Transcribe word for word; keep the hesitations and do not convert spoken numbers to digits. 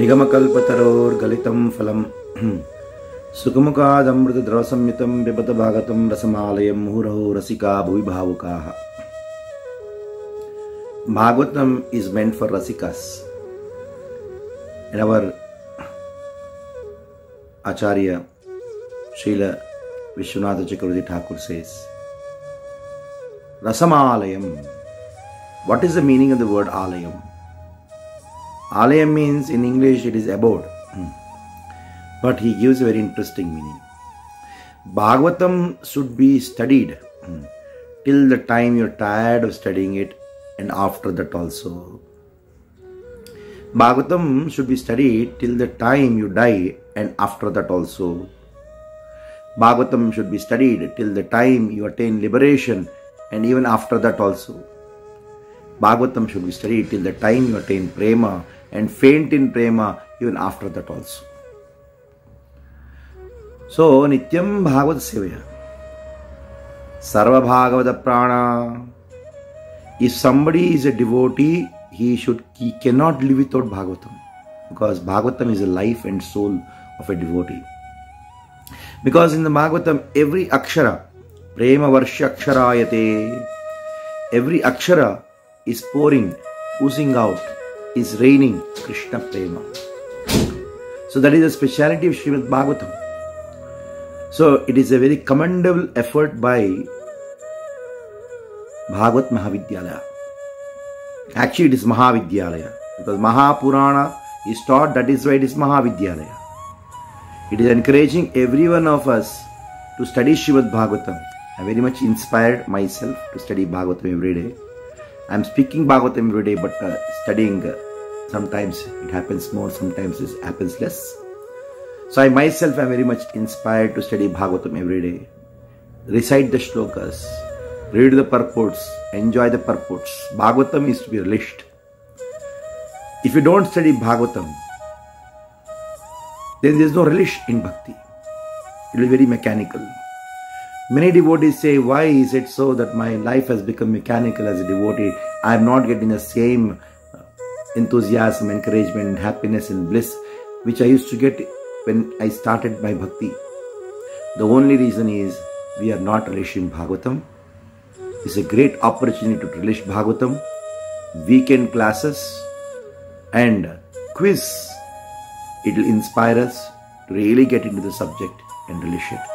निगमकल्पतरोर्गलितं फलं सुखमुखादमृतद्रवसंयुतं पिबत भागवतं रसमालयं मुहुरहो रसिका भुवि भावुकाः. Bhagavatam is meant for rasikas. And our Acharya Srila Vishwanatha Chakravarti Thakur says, Rasamalayam. What is the meaning of the word alayam? Alayam means in English it is abode. But he gives a very interesting meaning. Bhagavatam should be studied till the time you are tired of studying it, and after that also. Bhagavatam should be studied till the time you die, and after that also. Bhagavatam should be studied till the time you attain liberation, and even after that also. Bhagavatam should be studied till the time you attain prema and faint in prema, even after that also. So, Nityam Bhagavad Sevaya. Sarva Bhagavata Prana. If somebody is a devotee, he should he cannot live without Bhagavatam, because Bhagavatam is the life and soul of a devotee. Because in the Bhagavatam, every akshara, prema varsha aksharayate, every akshara is pouring, oozing out, is raining Krishna prema. So that is the speciality of Srimad Bhagavatam. So it is a very commendable effort by Bhagavat Mahavidyalaya. Actually, it is Mahavidyalaya, because Mahapurana is taught, that is why it is Mahavidyalaya. It is encouraging every one of us to study Srimad Bhagavatam. I am very much inspired myself to study Bhagavatam every day. I am speaking Bhagavatam every day, but uh, studying, uh, sometimes it happens more, sometimes it happens less. So I myself am very much inspired to study Bhagavatam every day. Recite the shlokas. Read the purports, enjoy the purports. Bhagavatam is to be relished. If you don't study Bhagavatam, then there is no relish in bhakti. It will be very mechanical. Many devotees say, why is it so that my life has become mechanical as a devotee? I am not getting the same enthusiasm, encouragement, happiness and bliss which I used to get when I started my bhakti. The only reason is we are not relishing Bhagavatam. It's a great opportunity to relish Bhagavatam, weekend classes and quiz. It will inspire us to really get into the subject and relish it.